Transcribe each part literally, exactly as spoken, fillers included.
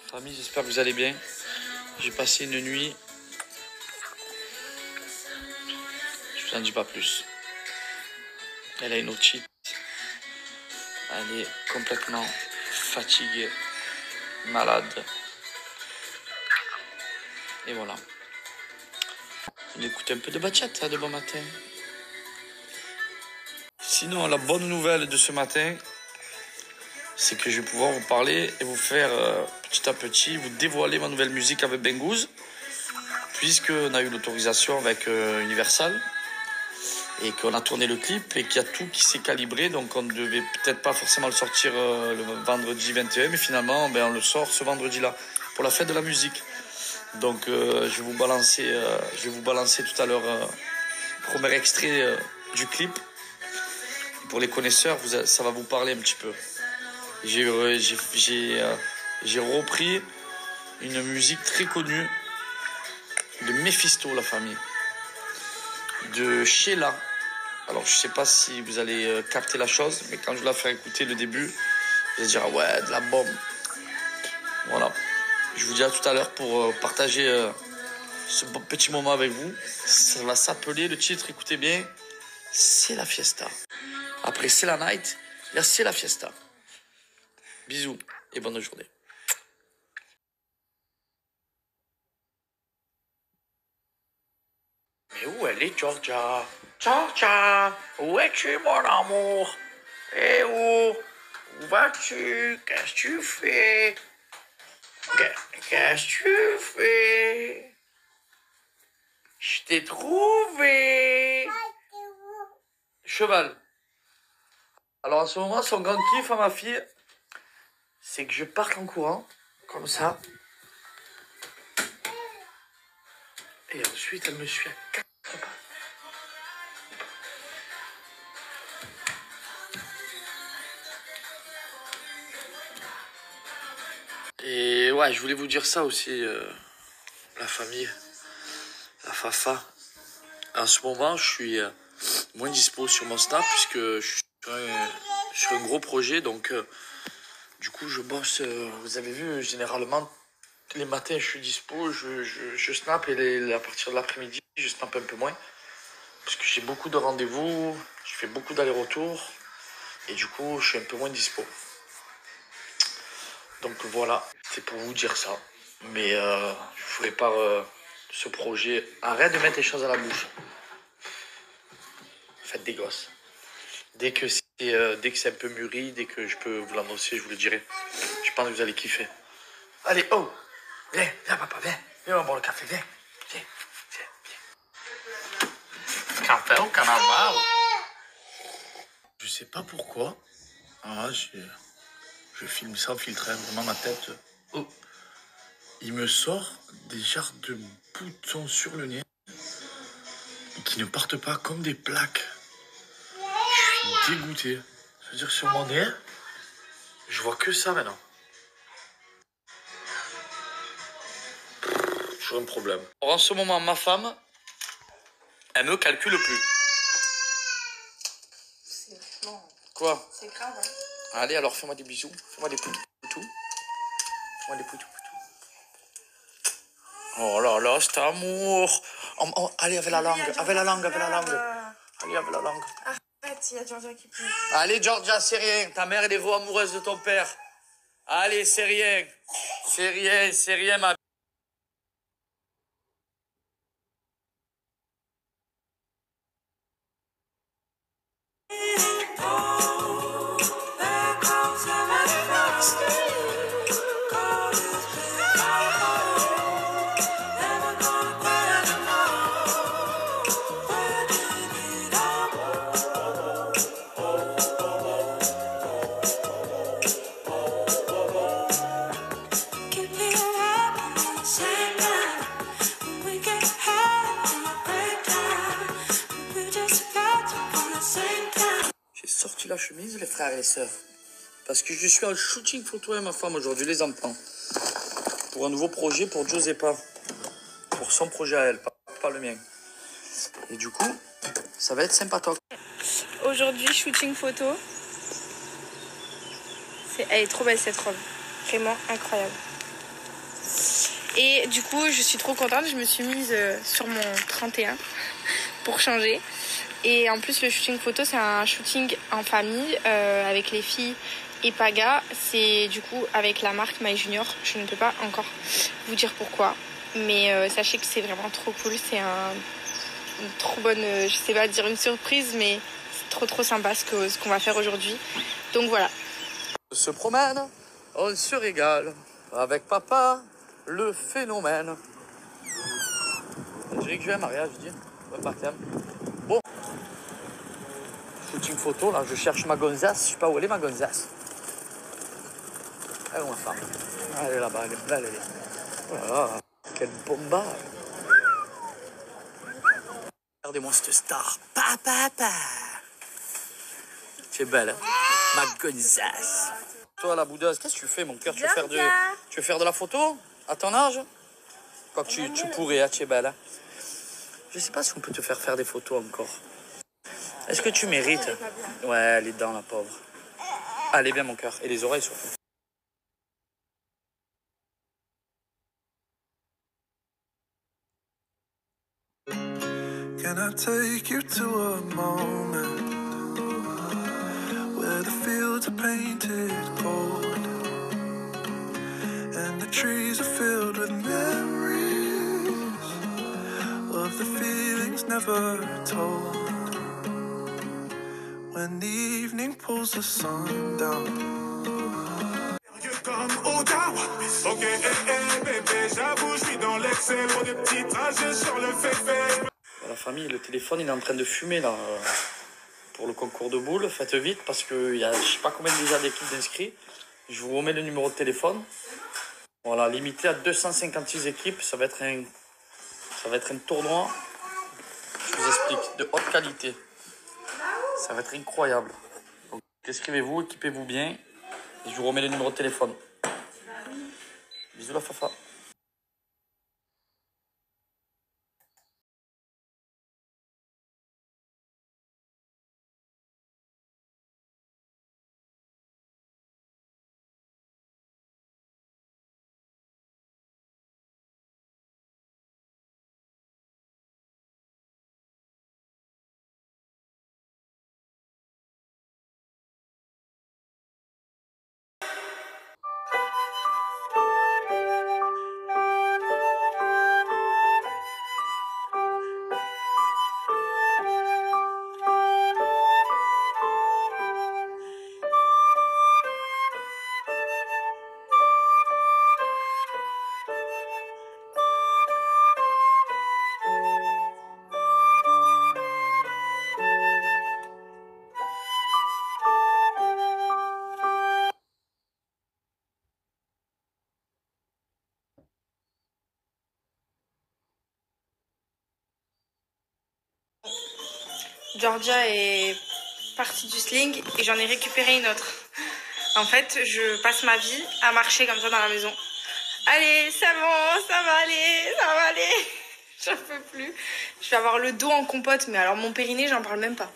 Famille, j'espère que vous allez bien. J'ai passé une nuit. Je vous en dis pas plus. Elle a une otite. Elle est complètement fatiguée, malade. Et voilà. On écoute un peu de bachata de bon matin. Sinon, la bonne nouvelle de ce matin, c'est que je vais pouvoir vous parler et vous faire euh, petit à petit, vous dévoiler ma nouvelle musique avec Bengouz, puisqu'on a eu l'autorisation avec euh, Universal et qu'on a tourné le clip et qu'il y a tout qui s'est calibré, donc on ne devait peut-être pas forcément le sortir euh, le vendredi vingt et un, mais finalement ben, on le sort ce vendredi-là pour la fête de la musique. Donc euh, je vais vous balancer, euh, je vais vous balancer tout à l'heure euh, le premier extrait euh, du clip. Pour les connaisseurs, vous, ça va vous parler un petit peu. J'ai, euh, j'ai, j'ai, euh, j'ai repris une musique très connue de Mephisto, la famille, de Sheila. Alors je sais pas si vous allez euh, capter la chose, mais quand je vais la faire écouter le début, vous allez dire ah ouais, de la bombe. Voilà. Je vous dis à tout à l'heure pour euh, partager euh, ce petit moment avec vous. Ça va s'appeler, le titre, écoutez bien, C'est la Fiesta. Après C'est la Night, il y a C'est la Fiesta. Bisous et bonne journée. Mais où elle est, Georgia? Georgia, où es-tu, mon amour? Eh où? Où vas-tu? Qu'est-ce que tu fais? Qu'est-ce que tu fais? Je t'ai trouvé. Cheval. Alors en ce moment, son grand kiff à ma fille, c'est que je parte en courant, comme ça. Et ensuite, elle me suit à quatre pas. Et ouais, je voulais vous dire ça aussi, euh, la famille, la Fafa. En ce moment, je suis euh, moins dispo sur mon Snap puisque je suis sur un, sur un gros projet. Donc, euh, du coup, je bosse. Euh, vous avez vu, généralement, les matins, je suis dispo, je, je, je snap et les, à partir de l'après-midi, je snap un peu moins. Parce que j'ai beaucoup de rendez-vous, je fais beaucoup d'allers-retours. Et du coup, je suis un peu moins dispo. Donc voilà, c'est pour vous dire ça. Mais euh, je vous prépare euh, ce projet. Arrête de mettre les choses à la bouche. Faites des gosses. Dès que c'est euh, dès que c'est un peu mûri, dès que je peux vous l'annoncer, je vous le dirai. Je pense que vous allez kiffer. Allez, oh, viens, viens papa, viens. Viens, on va boire le café, viens. Viens, viens, viens. Café au carnaval. Je sais pas pourquoi. Ah, je, je filme ça au filtre, vraiment ma tête. Oh. Il me sort des genres de boutons sur le nez qui ne partent pas comme des plaques. Je suis dégoûté. Je veux dire, sur mon nez, je vois que ça maintenant. J'ai un problème. Alors, en ce moment, ma femme, elle me calcule plus. C'est bon. Quoi? C'est grave, hein? Allez, alors fais-moi des bisous. Fais-moi des poutous. Fais-moi des poutous. Oh là là, c'est amour. Oh, oh, allez, avec la langue, avec la langue, avec la langue. Allez, avec la langue. Arrête, il y a Georgia qui pleure. Allez, Georgia, c'est rien. Ta mère, elle est amoureuse de ton père. Allez, c'est rien. C'est rien, c'est rien, ma... J'ai sorti la chemise, les frères et les sœurs. Parce que je suis en shooting photo avec ma femme aujourd'hui, les enfants. Pour un nouveau projet pour Giuseppa. Pour son projet à elle, pas, pas le mien. Et du coup, ça va être sympatoque. Aujourd'hui, shooting photo. C'est... Elle est trop belle cette robe. Vraiment incroyable. Et du coup, je suis trop contente. Je me suis mise euh, sur mon trente et un pour changer. Et en plus, le shooting photo, c'est un shooting en famille euh, avec les filles et Paga. C'est du coup avec la marque My Junior. Je ne peux pas encore vous dire pourquoi. Mais euh, sachez que c'est vraiment trop cool. C'est un, une trop bonne, euh, je sais pas dire une surprise, mais c'est trop trop sympa ce que, ce qu'on va faire aujourd'hui. Donc voilà. On se promène, on se régale. Avec papa, le phénomène. Je dirais que je vais à un mariage, je dis. Bon baptême. Bon. Shooting photo, là, je cherche ma gonzasse. Je sais pas où elle est, ma gonzasse. Elle est où, ma femme? Elle est là-bas, elle est belle, elle est. Oh là là, quelle bomba. Regardez-moi cette star. Pa, pa, pa. Tu es belle, hein? Ma gonzasse. Toi, la boudeuse, qu'est-ce que tu fais, mon cœur? Tu veux faire de, tu veux faire de la photo à ton âge? Quoi que tu, tu pourrais, hein, tu es belle. Hein? Je sais pas si on peut te faire faire des photos encore. Est-ce que tu mérites? Ouais, les dents, la pauvre. Ah, elle est bien, mon cœur. Et les oreilles, surtout. Can I take you to a moment where the fields are painted gold and the trees are filled with memories of the feelings never told? When the evening pulls the sun down. Comme Ottawa. Ok, eh, eh, bébé, j'avoue, je suis dans l'excès pour des petits trajets sur le féfé. La famille, le téléphone, il est en train de fumer là pour le concours de boules. Faites vite parce qu'il y a je sais pas combien déjà d'équipes d'inscrits. Je vous remets le numéro de téléphone. Voilà, limité à deux cent cinquante-six équipes. Ça va être un, ça va être un tournoi. Je vous explique, de haute qualité. Ça va être incroyable. Donc, inscrivez-vous, équipez-vous bien. Et je vous remets le numéro de téléphone. Bisous la fafa. Georgia est partie du sling et j'en ai récupéré une autre. En fait, je passe ma vie à marcher comme ça dans la maison. Allez, c'est bon, ça va aller, ça va aller. J'en peux plus. Je vais avoir le dos en compote, mais alors mon périnée, j'en parle même pas.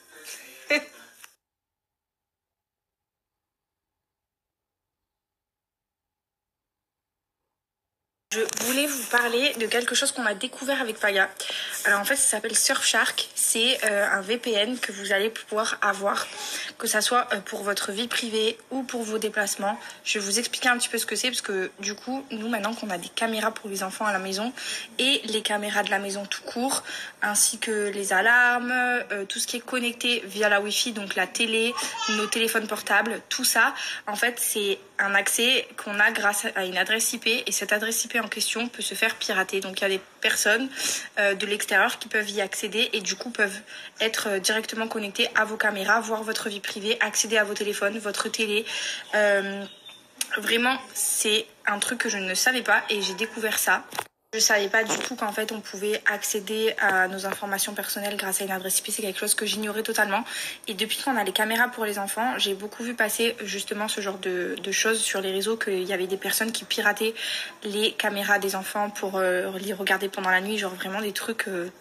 Je voulais vous parler de quelque chose qu'on a découvert avec Paga. Alors en fait, ça s'appelle Surfshark. C'est euh, un V P N que vous allez pouvoir avoir, que ça soit euh, pour votre vie privée ou pour vos déplacements. Je vais vous expliquer un petit peu ce que c'est, parce que du coup, nous maintenant qu'on a des caméras pour les enfants à la maison et les caméras de la maison tout court, ainsi que les alarmes, euh, tout ce qui est connecté via la Wi-Fi, donc la télé, nos téléphones portables, tout ça, en fait, c'est un accès qu'on a grâce à une adresse I P, et cette adresse I P en question peut se faire pirater. Donc il y a des personnes euh, de l'extérieur qui peuvent y accéder et du coup peuvent être euh, directement connectées à vos caméras, voir votre vie privée, accéder à vos téléphones, votre télé. Euh, vraiment, c'est un truc que je ne savais pas et j'ai découvert ça. Je savais pas du tout qu'en fait on pouvait accéder à nos informations personnelles grâce à une adresse I P. C'est quelque chose que j'ignorais totalement. Et depuis qu'on a les caméras pour les enfants, j'ai beaucoup vu passer justement ce genre de, de choses sur les réseaux, qu'il y avait des personnes qui pirataient les caméras des enfants pour euh, les regarder pendant la nuit. Genre vraiment des trucs euh,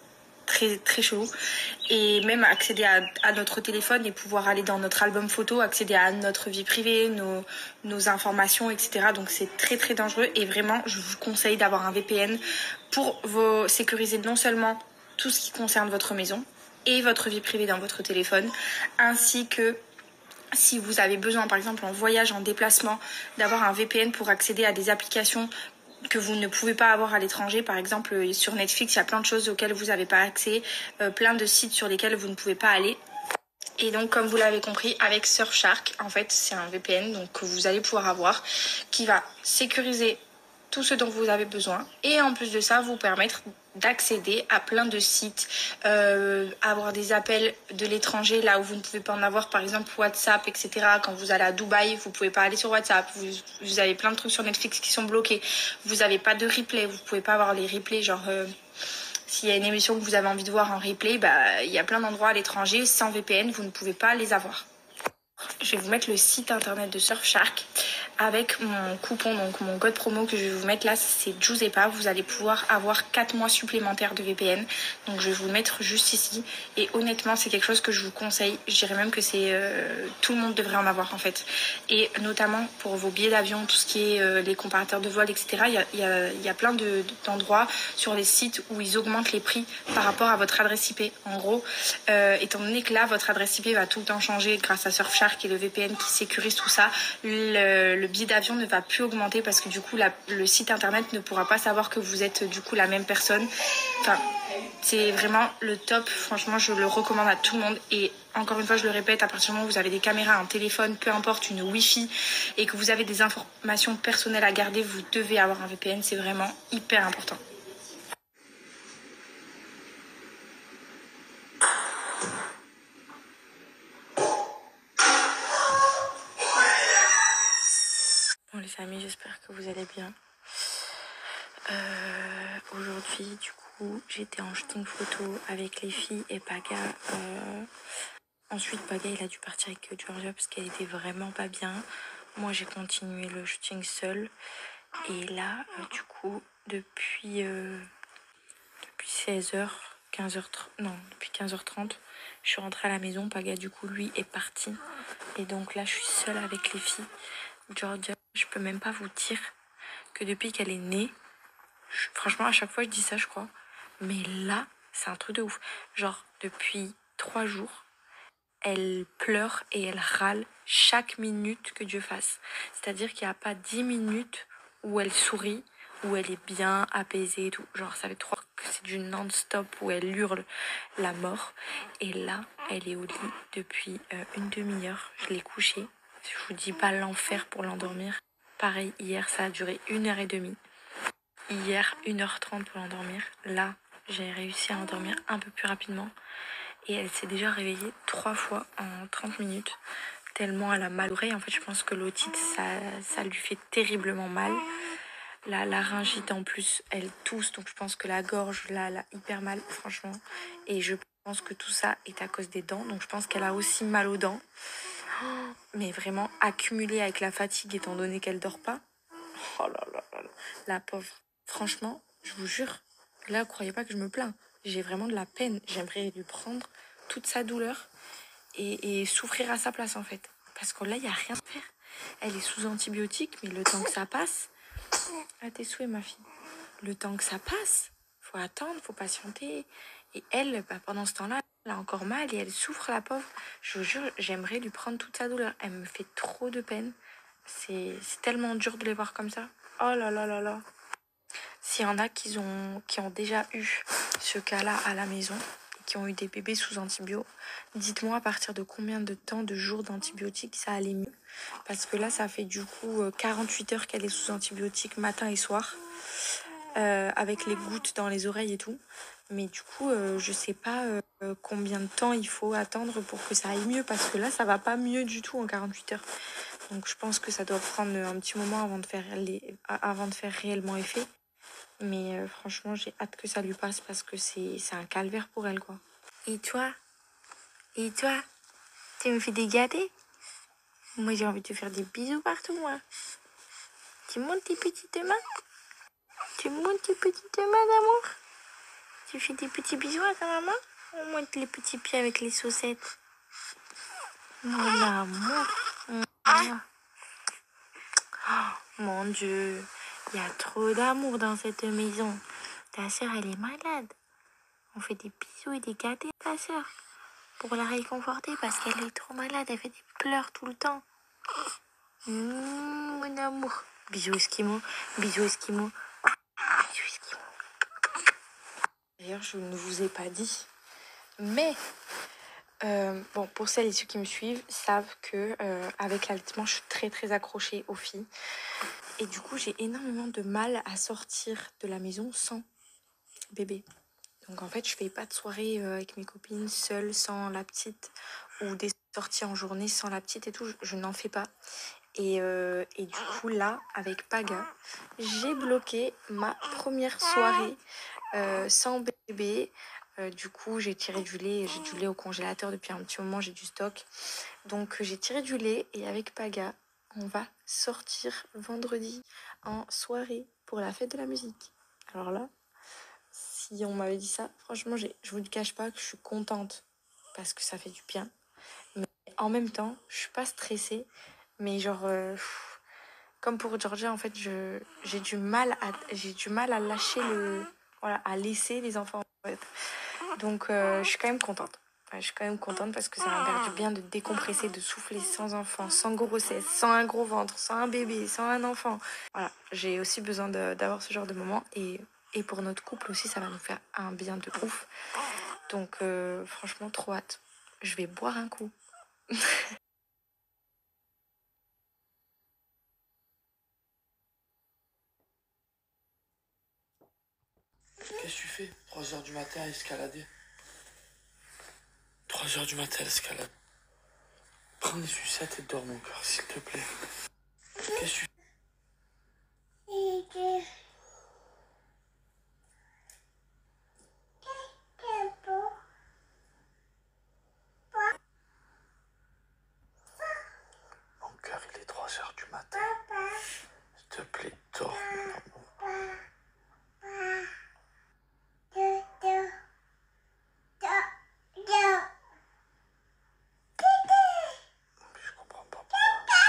très très chelou. Et même accéder à, à notre téléphone et pouvoir aller dans notre album photo, accéder à notre vie privée, nos, nos informations, et cetera. Donc c'est très très dangereux et vraiment je vous conseille d'avoir un V P N pour vous sécuriser non seulement tout ce qui concerne votre maison et votre vie privée dans votre téléphone, ainsi que si vous avez besoin par exemple en voyage, en déplacement, d'avoir un V P N pour accéder à des applications que vous ne pouvez pas avoir à l'étranger. Par exemple, sur Netflix, il y a plein de choses auxquelles vous n'avez pas accès, euh, plein de sites sur lesquels vous ne pouvez pas aller. Et donc, comme vous l'avez compris, avec Surfshark, en fait, c'est un V P N donc, que vous allez pouvoir avoir qui va sécuriser tout ce dont vous avez besoin et en plus de ça, vous permettre d'accéder à plein de sites, euh, avoir des appels de l'étranger là où vous ne pouvez pas en avoir, par exemple WhatsApp, et cetera. Quand vous allez à Dubaï, vous pouvez pas aller sur WhatsApp, vous, vous avez plein de trucs sur Netflix qui sont bloqués, vous n'avez pas de replay, vous pouvez pas avoir les replays, genre euh, s'il y a une émission que vous avez envie de voir en replay, bah, il y a plein d'endroits à l'étranger, sans V P N, vous ne pouvez pas les avoir. Je vais vous mettre le site internet de Surfshark avec mon coupon, donc mon code promo que je vais vous mettre là, c'est Giuseppa. Vous allez pouvoir avoir quatre mois supplémentaires de V P N. Donc je vais vous le mettre juste ici. Et honnêtement, c'est quelque chose que je vous conseille. Je dirais même que c'est euh, tout le monde devrait en avoir en fait. Et notamment pour vos billets d'avion, tout ce qui est euh, les comparateurs de vol, et cetera. Il y a, il y a, il y a plein de, d'endroits sur les sites où ils augmentent les prix par rapport à votre adresse I P. En gros, euh, étant donné que là, votre adresse I P va tout le temps changer grâce à Surfshark et le V P N qui sécurise tout ça, le, le billet d'avion ne va plus augmenter parce que du coup la, le site internet ne pourra pas savoir que vous êtes du coup la même personne. Enfin, c'est vraiment le top, franchement je le recommande à tout le monde. Et encore une fois je le répète, à partir du moment où vous avez des caméras, un téléphone, peu importe, une Wi-Fi et que vous avez des informations personnelles à garder, vous devez avoir un V P N, c'est vraiment hyper important. Bon les amis, j'espère que vous allez bien. Euh, aujourd'hui du coup j'étais en shooting photo avec les filles et Paga. Euh, ensuite Paga il a dû partir avec Georgia parce qu'elle était vraiment pas bien. Moi j'ai continué le shooting seule. Et là euh, du coup depuis, euh, depuis seize heures, quinze heures trente, non depuis quinze heures trente je suis rentrée à la maison. Paga du coup lui est parti. Et donc là je suis seule avec les filles. Georgia, je peux même pas vous dire que depuis qu'elle est née, je, franchement à chaque fois je dis ça je crois, mais là c'est un truc de ouf. Genre depuis trois jours, elle pleure et elle râle chaque minute que Dieu fasse. C'est-à-dire qu'il n'y a pas dix minutes où elle sourit, où elle est bien apaisée et tout. Genre ça fait trois que c'est du non-stop où elle hurle la mort. Et là, elle est au lit depuis euh, une demi-heure. Je l'ai couchée. Je vous dis pas l'enfer pour l'endormir. Pareil, hier ça a duré une heure et demie. Hier, une heure trente pour l'endormir. Là, j'ai réussi à l'endormir un peu plus rapidement. Et elle s'est déjà réveillée trois fois en trente minutes. Tellement elle a mal aux oreilles. En fait, je pense que l'otite, ça, ça lui fait terriblement mal. La laryngite en plus, elle tousse. Donc je pense que la gorge, là, elle a hyper mal, franchement. Et je pense que tout ça est à cause des dents. Donc je pense qu'elle a aussi mal aux dents. Mais vraiment accumulé avec la fatigue étant donné qu'elle dort pas. Oh là là là là. La pauvre. Franchement, je vous jure, là, croyez pas que je me plains. J'ai vraiment de la peine. J'aimerais lui prendre toute sa douleur et, et souffrir à sa place, en fait. Parce que là, il n'y a rien à faire. Elle est sous antibiotiques, mais le temps que ça passe... Ah, tes souhaits, ma fille. Le temps que ça passe, faut attendre, faut patienter. Et elle, bah, pendant ce temps-là, elle a encore mal et elle souffre, la pauvre. Je vous jure, j'aimerais lui prendre toute sa douleur. Elle me fait trop de peine. C'est tellement dur de les voir comme ça. Oh là là là là. S'il y en a qui ont, qui ont déjà eu ce cas-là à la maison, et qui ont eu des bébés sous antibio, dites-moi à partir de combien de temps, de jours d'antibiotiques ça allait mieux. Parce que là, ça fait du coup quarante-huit heures qu'elle est sous antibiotiques matin et soir, euh, avec les gouttes dans les oreilles et tout. Mais du coup, euh, je sais pas euh, combien de temps il faut attendre pour que ça aille mieux, parce que là, ça va pas mieux du tout en quarante-huit heures. Donc je pense que ça doit prendre un petit moment avant de faire, les, avant de faire réellement effet. Mais euh, franchement, j'ai hâte que ça lui passe parce que c'est un calvaire pour elle, quoi. Et toi? Et toi? Tu me fais des gâtés? Moi, j'ai envie de te faire des bisous partout, moi. Tu montes tes petites mains? Tu montes tes petites mains d'amour? Tu fais des petits bisous à ta maman? On monte les petits pieds avec les saucettes. Mon amour. Oh, mon Dieu, il y a trop d'amour dans cette maison. Ta sœur, elle est malade. On fait des bisous et des gâtés à ta sœur pour la réconforter parce qu'elle est trop malade. Elle fait des pleurs tout le temps. Mmh, mon amour. Bisous Esquimau. Bisous Esquimau. Bisous Esquimau. D'ailleurs, je ne vous ai pas dit, mais euh, bon, pour celles et ceux qui me suivent savent que euh, avec l'allaitement, je suis très très accrochée aux filles. Et du coup, j'ai énormément de mal à sortir de la maison sans bébé. Donc en fait, je fais pas de soirée euh, avec mes copines seule sans la petite ou des sorties en journée sans la petite et tout. Je, je n'en fais pas. Et, euh, et du coup, là, avec Paga, j'ai bloqué ma première soirée euh, sans bébé. Euh, du coup, j'ai tiré du lait. J'ai du lait au congélateur depuis un petit moment. J'ai du stock. Donc, j'ai tiré du lait. Et avec Paga, on va sortir vendredi en soirée pour la fête de la musique. Alors là, si on m'avait dit ça, franchement, j'ai, je vous le cache pas que je suis contente parce que ça fait du bien. Mais en même temps, je suis pas stressée. Mais genre, euh, pff, comme pour Georgia, en fait, je, j'ai du mal à, j'ai du mal à lâcher le, voilà, à laisser les enfants. En fait. Donc, euh, je suis quand même contente. Ouais, je suis quand même contente parce que ça va me faire du bien de décompresser, de souffler sans enfant, sans grossesse, sans un gros ventre, sans un bébé, sans un enfant. Voilà, j'ai aussi besoin de, d'avoir ce genre de moment et, et pour notre couple aussi, ça va nous faire un bien de ouf. Donc, euh, franchement, trop hâte. Je vais boire un coup. Qu'est-ce que tu fais? trois heures du matin à escalader. trois heures du matin à l'escalade. Prends les sucettes et dors, mon cœur, s'il te plaît. Qu'est-ce que tu fais? Mon cœur, il est trois heures du matin. S'il te plaît, dors, mon amour. Je comprends pas pourquoi.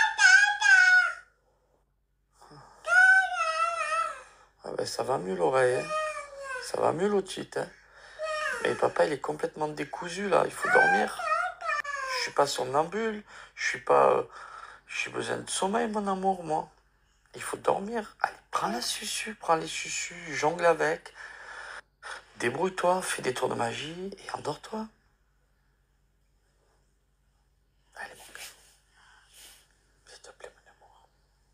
Ah ben, ça va mieux l'oreille, hein. Ça va mieux l'otite, hein. Mais papa, il est complètement décousu, là. Il faut dormir. Je suis pas somnambule. Je suis pas... euh, J'ai besoin de sommeil, mon amour, moi. Il faut dormir. Allez, prends la susu, prends les susus, jongle avec. Débrouille-toi, fais des tours de magie et endors-toi. Allez, mon gars. S'il te plaît, mon amour.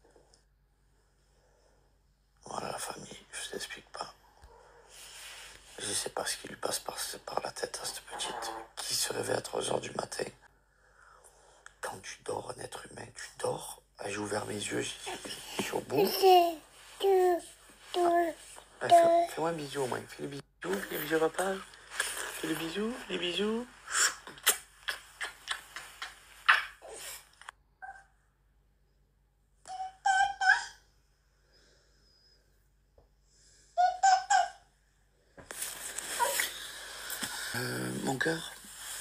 Voilà la famille, je vous explique pas. Je sais pas ce qui lui passe par, par la tête à cette petite qui se réveille à trois heures du matin. Quand tu dors, un être humain, tu dors. J'ai ouvert mes yeux, je suis au bout. Ah, fais, fais-moi un bisou au moins. Fais le bisou, fais le bisou à papa. Fais le bisou, les bisous. Euh, mon cœur.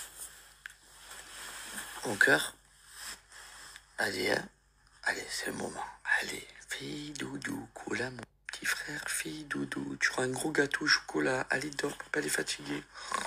Mon cœur. Allez, hein. Allez, c'est le moment. Allez, fille doudou, cola, mon petit frère, fille doudou. Tu auras un gros gâteau au chocolat. Allez, dors, papa, il est fatigué.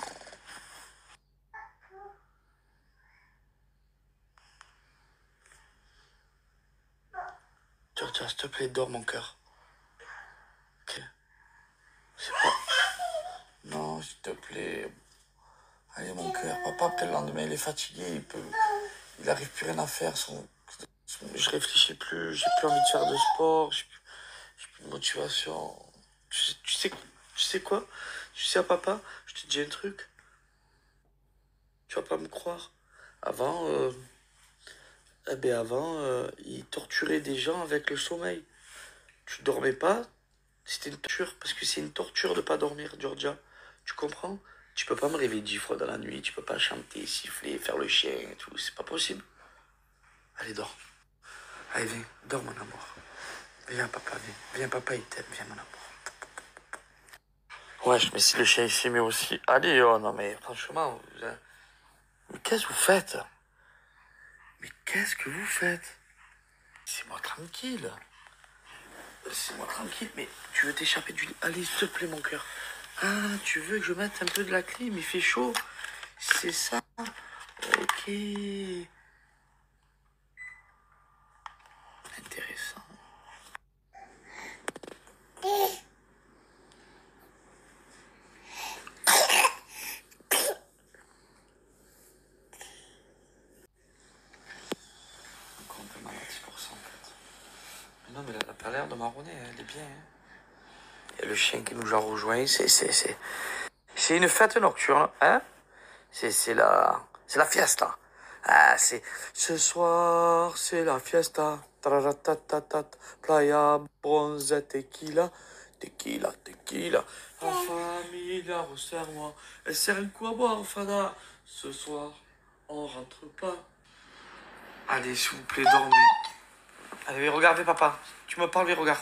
Georgia, s'il te plaît, dors, mon cœur. Ok. C'est pas... Non, s'il te plaît. Allez, mon cœur. Papa, peut-être le lendemain, il est fatigué. Il peut... Il arrive plus rien à faire. Son... son- Je réfléchis plus. J'ai plus envie de faire de sport. J'ai plus, j'ai plus de motivation. Tu sais, tu sais, tu sais quoi? Tu sais, à papa, je te dis un truc. Tu vas pas me croire. Avant, euh, eh ben avant, euh, il torturait des gens avec le sommeil. Tu dormais pas, c'était une torture, parce que c'est une torture de pas dormir, Georgia. Tu comprends? Tu peux pas me réveiller dix fois dans la nuit, tu peux pas chanter, siffler, faire le chien et tout, c'est pas possible. Allez, dors. Allez, viens, dors, mon amour. Viens, papa, viens. Viens, papa, il t'aime, viens, mon amour. Ouais, mais si le chien il s'y met aussi. Allez, oh non, mais franchement, vous... mais qu'est-ce que vous faites? Mais qu'est-ce que vous faites? Laissez-moi tranquille. Laissez-moi tranquille. Mais tu veux t'échapper du lit? Allez, s'il te plaît, mon cœur. Ah, tu veux que je mette un peu de la clim? Il fait chaud. C'est ça. Ok. Intéressant. Complètement à dix pour cent en fait. Mais non, mais elle n'a pas l'air de marronner, hein, elle est bien. Hein. Il y a le chien qui nous a rejoint. C'est, c'est, c'est, c'est une fête nocturne, hein? C'est, c'est la, c'est la fiesta. Ah, c'est ce soir, c'est la fiesta. Taratatatat, playa, bronze, tequila, tequila, tequila. La familia, resserre-moi. Elle sert un coup à boire, Fada. Ce soir, on rentre pas. Allez, s'il vous plaît, dormez. Allez, regardez, papa. Tu me parles, regarde.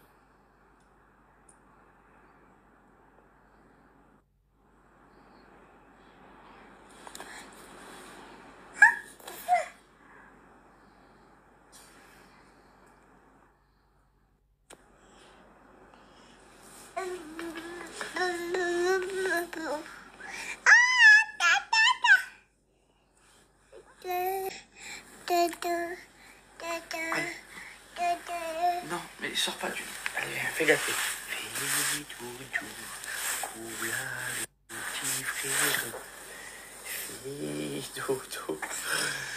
Non, mais sors pas du lit. Allez, viens, fais gâter. Fais doudou, coula le petit frère. Fais doudou.